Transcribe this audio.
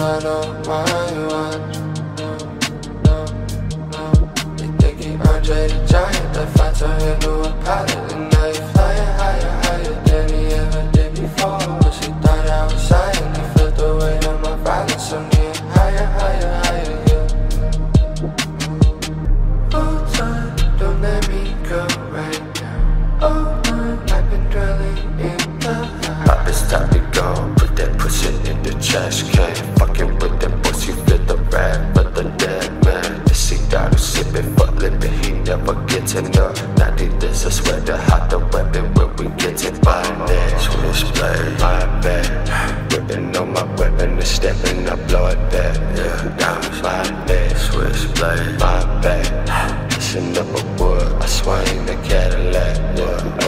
I don't mind one. You think he Andre the Giant, that fly turned into a pilot, and now you flying higher, higher than he ever did before. Cause he thought I was silent, he felt the weight of my violence, I'm getting higher, higher, higher, yeah. Hold time, don't let me go right now. Oh man, I've been dwelling in the high. It's time to go, put that pussy in the trash can. Fucking with that pussy, feel the wrath of the dead man. The cigar who's sipping for limping, he never gets enough. Now this I swear to hide the weapon when we get it by that switchblade, my bad. Whipping on my weapon and stepping, I blow it back. Yeah, diamonds, my bad. Switchblade, my bad. Listen up a wood, I swing the Cadillac. Yeah.